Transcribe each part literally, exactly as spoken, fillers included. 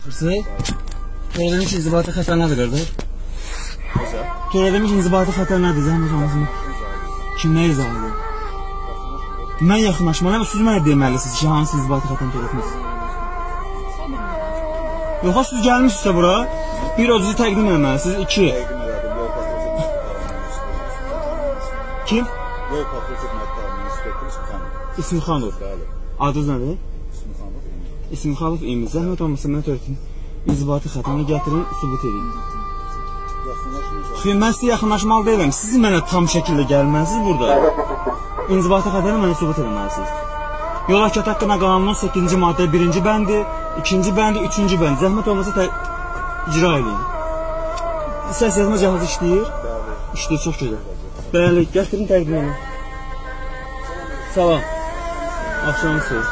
Hırsız? Törədemiş inzibati xəta nədir qardaş? Törədemiş inzibati xəta nədir? Zəhmət olmasın. Kim nə izah edir? Mən yaxınlaşmalıyam, siz mənə deməlisiniz ki, hansı inzibati xətanı törətmişsiniz? Yox, siz gəlmişsinizsə bura, bir ocuzu təqdim etməlisiniz, iki. Kim? Yol patrul xidmətlərinin inspektoru İsmixanov. İsmixanov. Adınız nədir? İsmixanov. İsmixanov İmi. Zəhmət olmasa mən törətdim. İnzibati xətanı gətirin, sübut edin. Xeyr, mən sizə yaxınlaşmalı deyiləm. Siz mənə tam şəkildə gəlməlisiniz burada. İnzibati xətanı mənə sübut edilməlisiniz. Yol hərəkəti haqqında qanunun səkkizinci maddə birinci bəndi, ikinci bəndi, üçüncü bəndi. Zəhmət olmasa icra edin. Səs yazma cihazı işləyir? İşləyir, çox gözəl. Bəli, gətirin təqdim edin. Salam. Axşamınız xeyir.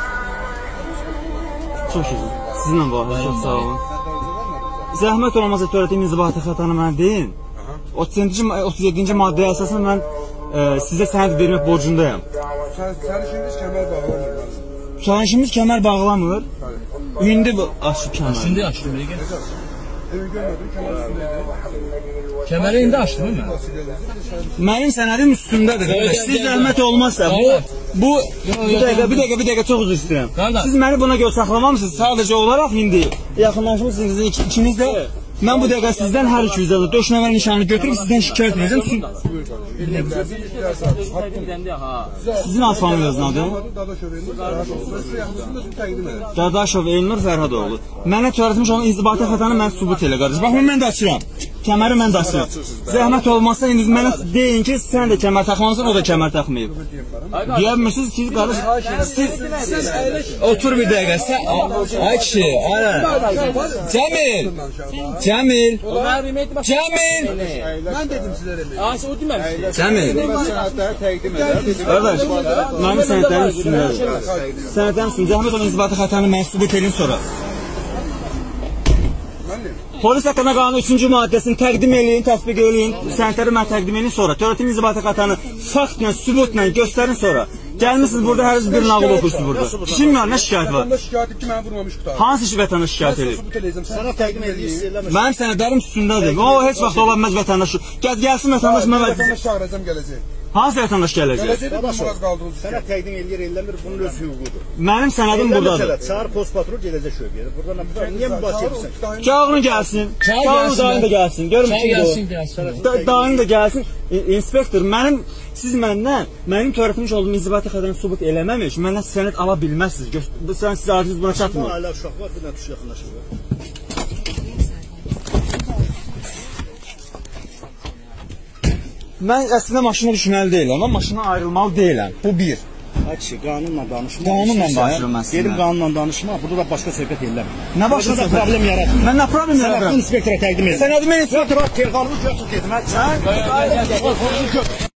Çox gözəl. Sizinlə bağlı, çox sağ olun. Zəhmət olmasa törətdiyim inzibati xətanı mənə deyin. otuz yeddinci maddəyə əsasən mən e, sizə sənəd vermək borcundayam. Sərnişimiz kəmər bağlamır. Sərnişimiz kəmər bağlamır. İndi bu açdı kəmər. Şimdi açdım. Evi görmədim, kəmər üstündəydi. Kəməri indi açdım mı? Mənim sənədim üstündədir. Siz zəhmət olmazsa bu bu bir dəqiqə, bir dəqiqə, bir dəqiqə çox üzr istəyirəm. Siz məni buna görə saxlamamısınız sadəcə olaraq indi yaxınlaşmışsınız ikiniz də. Mən bu dəqiqə sizdən hər iki yüzdə döşnəmə nişanını götürüb sizdən şikayət edəcəm. Sizin ad familiyanız nədir? Dadaşov Elnur Fərhadoğlu. Mənə törətmiş olan inzibati xətanı mən sübut elə qardaş. Bax, mən də açıram. Kəməri mən də açıram. Zəhmət olmazsa indi mənə deyin ki, sən də kəmər taxmamısın, o da kəmər taxmayıb. Deyə bilmirsiniz ki, qardaş, siz otur bir dəqiqə. Ay kişi, aynen. Cəmil. Cəmil. Cəmil. Mən dedim sizə demək. O deməmişdir. Cəmil. Qardaş, mənim sənədlərim üstündədir. Sənədlərim üstündə. Zəhmət olun inzibati xətanı mən sübut edin sonra. Polis haqqında qanunun üçüncü maddəsini təqdim eləyin, təsbiq eləyin, sənədləri mən təqdim eləyin sonra. Törətdiyim inzibati xətanı faktla, sübutla göstərin sonra. Gəlmişsiniz burada, hər bir nağıl okursunuz burada. Kim var, nə şikayət var? Şikayət ki, mən vurmamış qutar. Hansı vətəndaş şikayət edib? Sənə təqdim edin. Mənim sənədlərim üstündədir. O, heç vaxt ola bilməz vətəndaş. Gəlsin vətəndaş mən vətəndaş çağıracam gələcək. Hansı vətəndaş gələcək? Gələcək də biraz qaldınız. Sənə təqdim edir, eləmir, bunun öz hüququdur. Mənim sənədim buradadır. Çağır post patrul gələcək şöbəyə. Buradan niyə mübahisə edirsən? Çağırın gəlsin. Çağırın dayın da gəlsin. Görün ki, dayın da gəlsin. İnspektor, mənim siz məndən mənim törətmiş olduğum inzibati xətanı sübut eləməmiş, məndən sənəd ala bilməzsiniz. Sən siz acınız buna çatmır. Ailə uşaq var, bir dənə tuş yaxınlaşır. Mən əslində maşına düşməli deyiləm, amma maşına ayrılmalı deyiləm. Bu bir. Ay kişi, qanunla danışma. Qanunla danışıram mən sizinlə. Gedim qanunla danışma, burada da başqa söhbət eləmir. Nə başqa söhbət? problem yaratma. Mən nə problem yaradıram? Sənə inspektora təqdim edir. Sənədimi inspektora təqdim edir.